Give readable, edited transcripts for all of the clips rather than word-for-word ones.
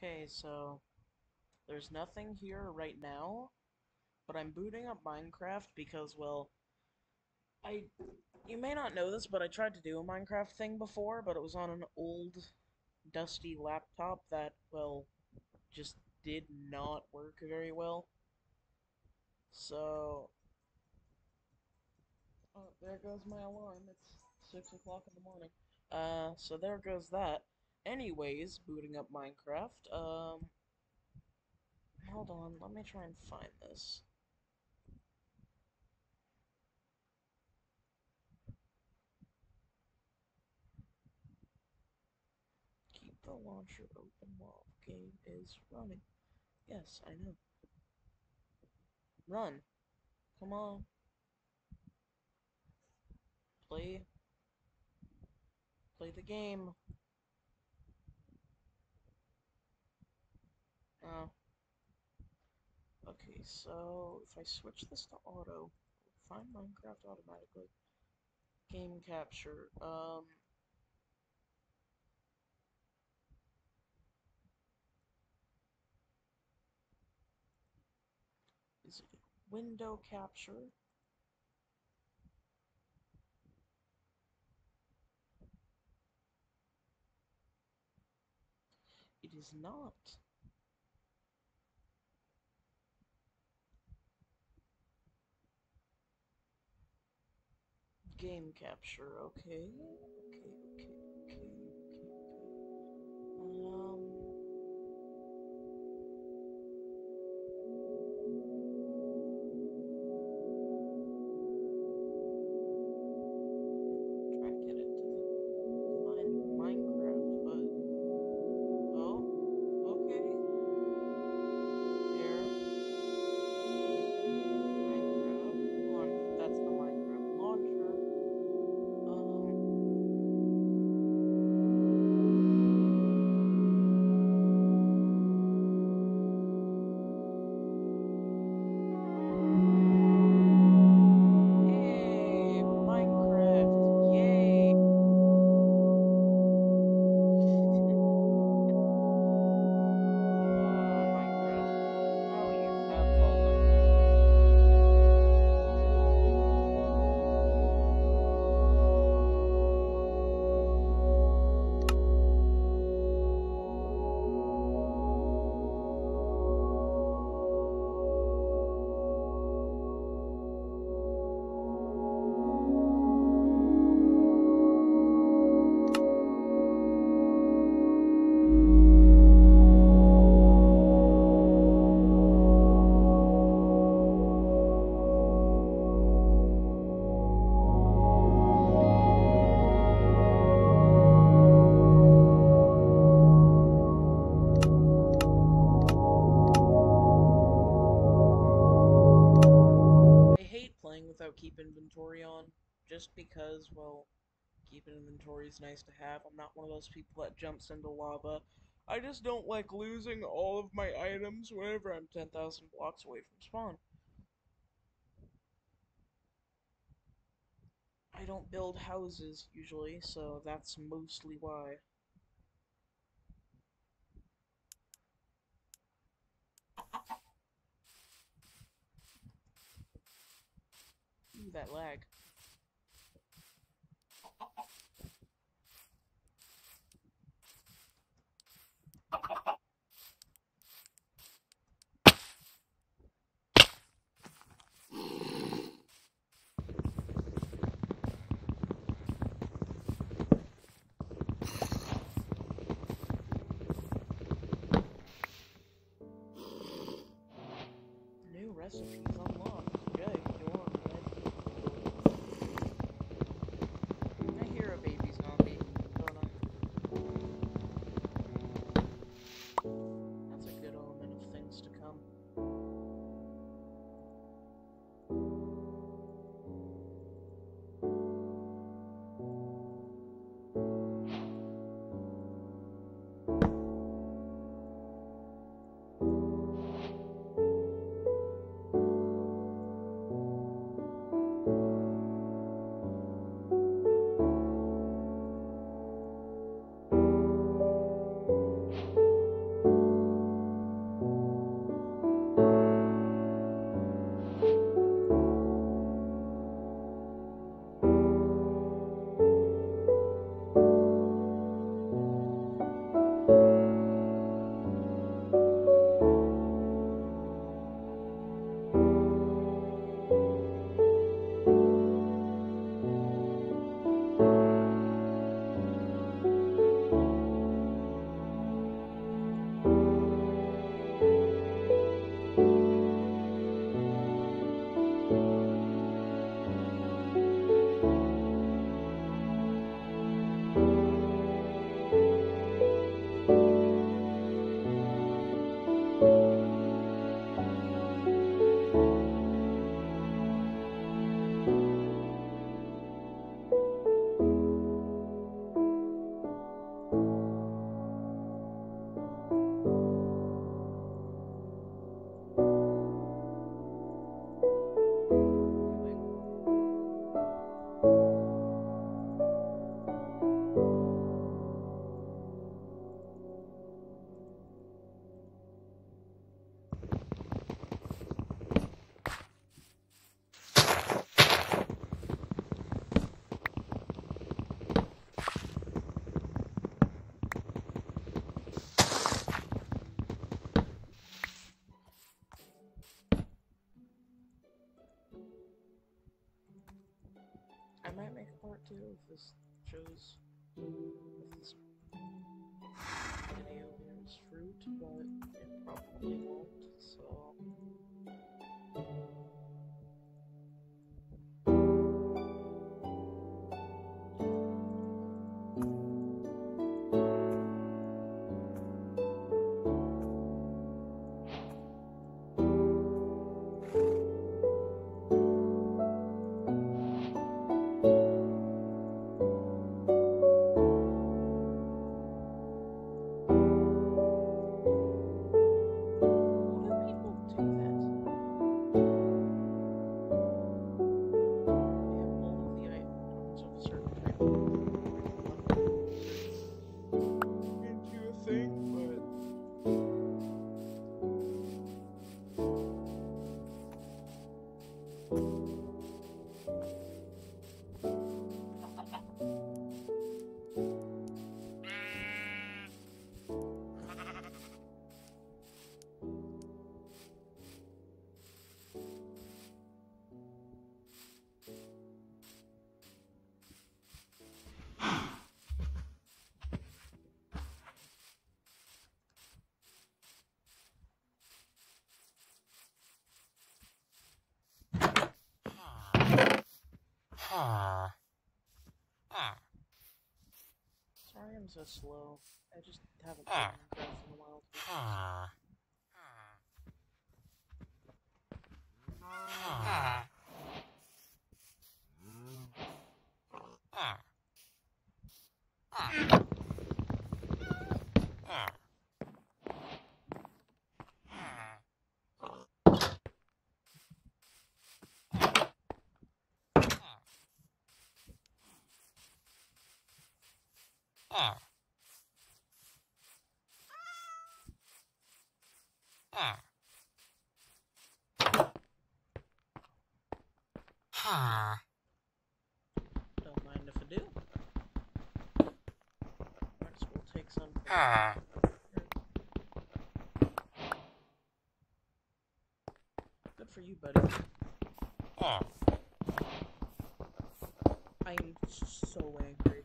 Okay, so there's nothing here right now, but I'm booting up Minecraft because, well, I you may not know this, but I tried to do a Minecraft thing before, but it was on an old, dusty laptop that, well, just did not work very well. So, oh, there goes my alarm. It's 6 o'clock in the morning. So there goes that. Anyways, booting up Minecraft. Hold on, let me try and find this. Keep the launcher open while the game is running. Yes, I know. Run. Come on. Play. Play the game. Oh. Okay, so if I switch this to auto, find Minecraft automatically. Game capture. Is it window capture? It is not. Game capture. Okay. Okay. Try and get it to find Minecraft, but oh, okay. There. Minecraft launch. That's the Minecraft launcher. Yay, Minecraft. Yay. Minecraft. How you have fallen. I hate playing without keep inventory on, just because, well, keep inventory is nice to have. I'm not one of those people that jumps into lava. I just don't like losing all of my items whenever I'm 10,000 blocks away from spawn. I don't build houses usually, so that's mostly why. Ooh, that lag. New recipes unlocked. Jay, you're ready. if this shows if this video bears fruit, but it probably won't, so... Sorry I'm so slow. I just haven't played Minecraft in a while. Don't mind if I do. Next we'll take some from Good for you, buddy. I'm so angry.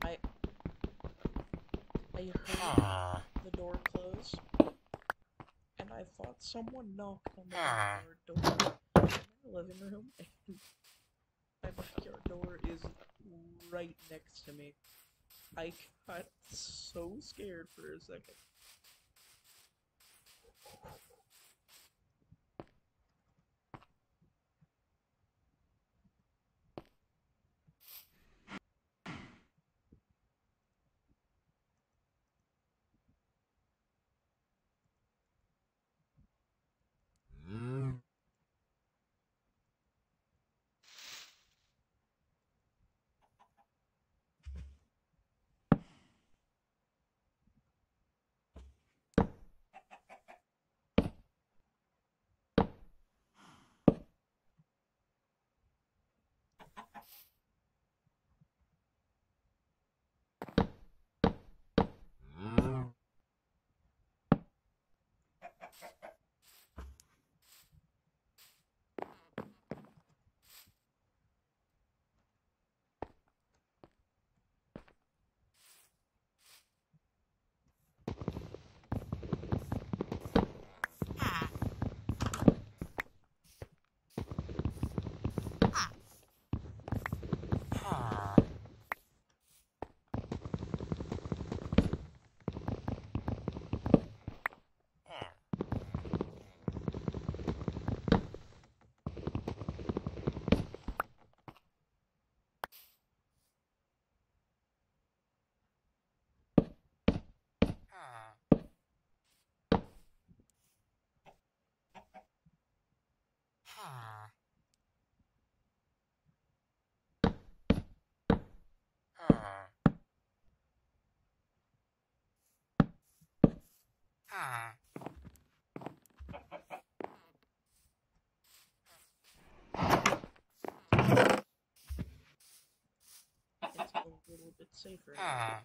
I heard the door close, and I thought someone knocked on the backyard door in my living room, and my backyard door is right next to me. I got so scared for a second. It's a little bit safer now.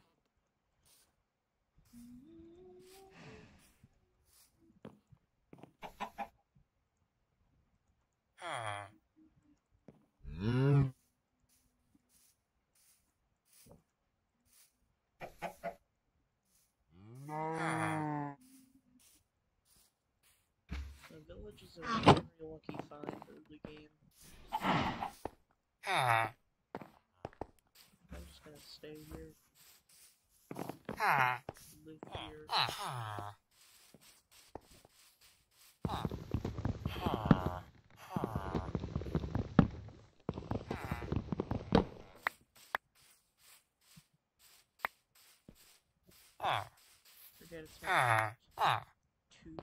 village is a very lucky find early game. I'm just gonna stay here. Live here. Forget it's not too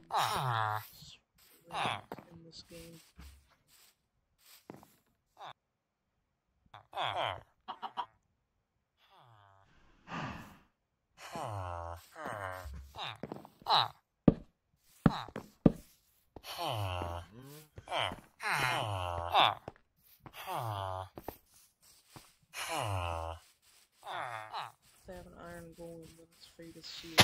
in this game. If they have an iron golem, then its fate is sealed.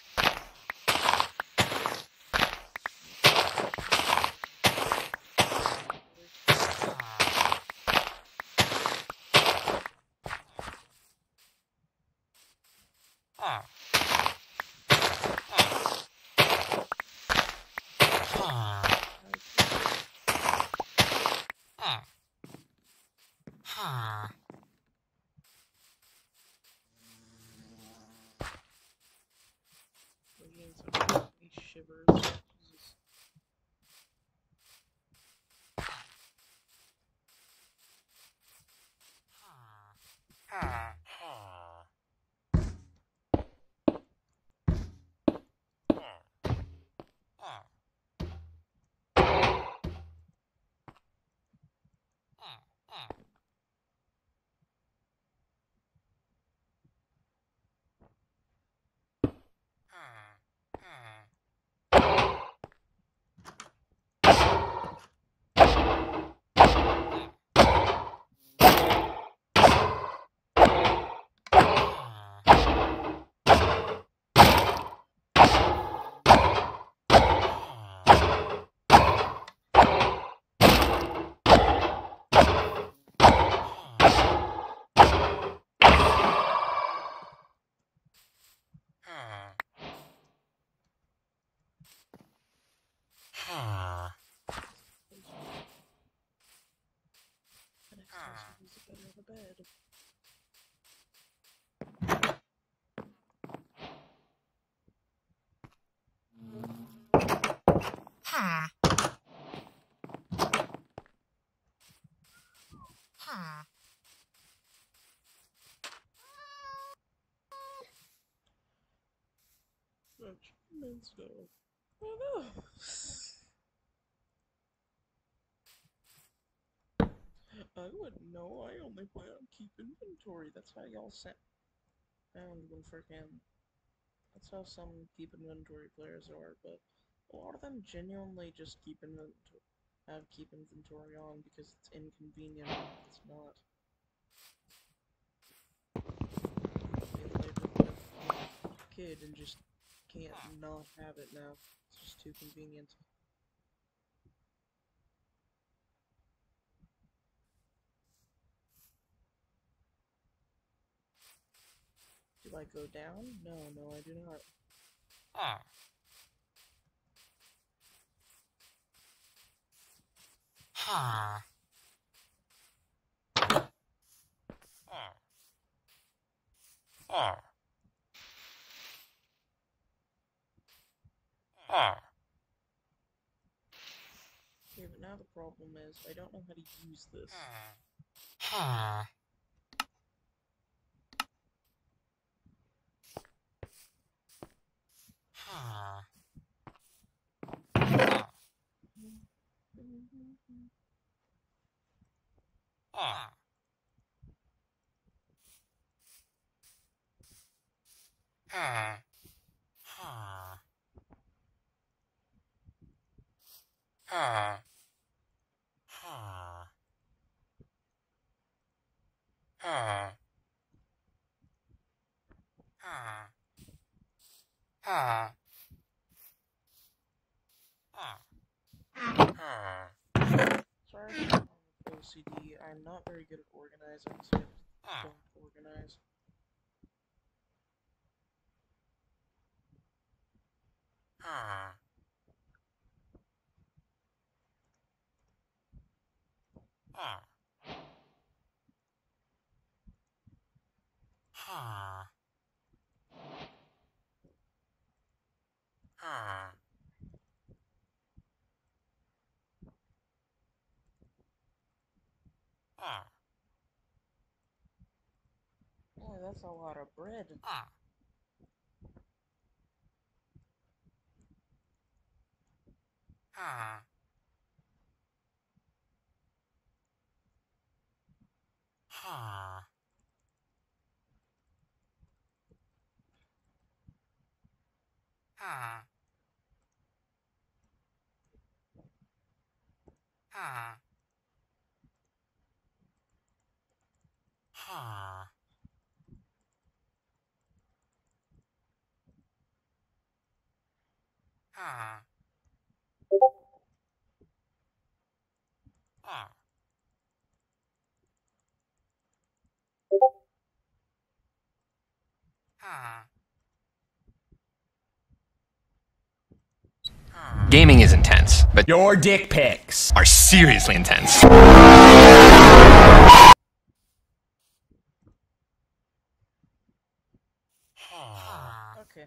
He shivers. Jesus. The next house is a better of a bed. Such immense dog. I wouldn't know. I only plan on keep inventory. That's how y'all sound when freaking. That's how some keep inventory players are, but a lot of them genuinely just keep inventory on because it's inconvenient. It's not. They live with a kid and just can't not have it now. It's just too convenient. Do I go down? No, I do not. Okay, but now the problem is, I don't know how to use this. Sorry if I'm OCD, I'm not very good at organizing, so I don't organize. That's a lot of bread. Gaming is intense, but your dick pics are seriously intense. Okay.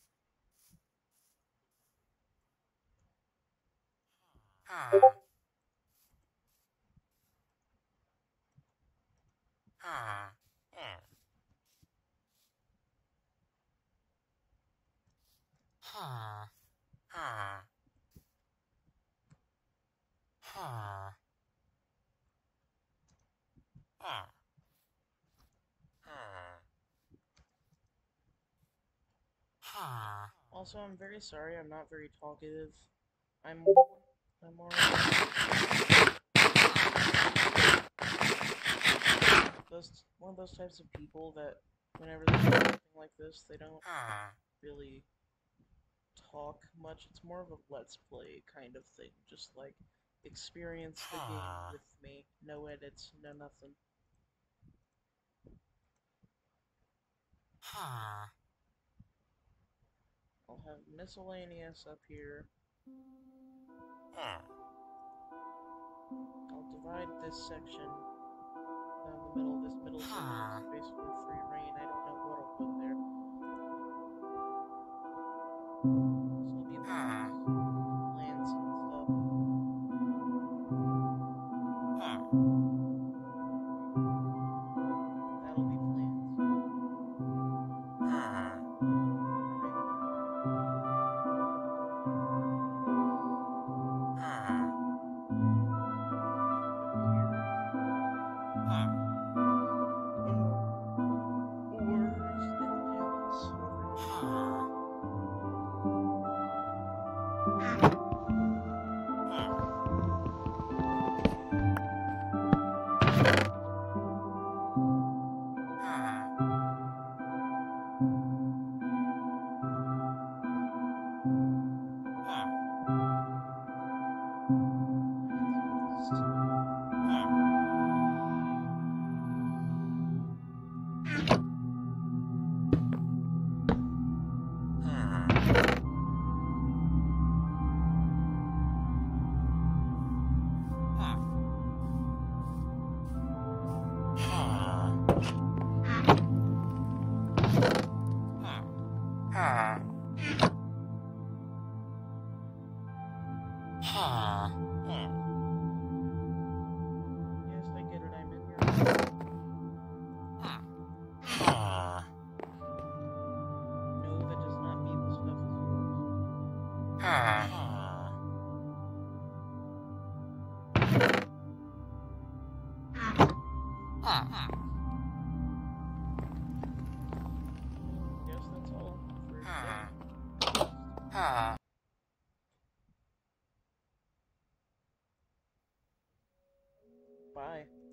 Also, I'm very sorry, I'm not very talkative. I'm more one of those types of people that whenever they do something like this, they don't really talk much. It's more of a let's play kind of thing. Just like experience the game with me. No edits, no nothing. I'll have miscellaneous up here. I'll divide this section down the middle. This middle section is basically free reign. I don't know what I'll put there. This will be plants and stuff. That'll be plants. Yes, I get it. I'm in your. No, that does not mean the stuff is yours. Yes, that's all. Bye.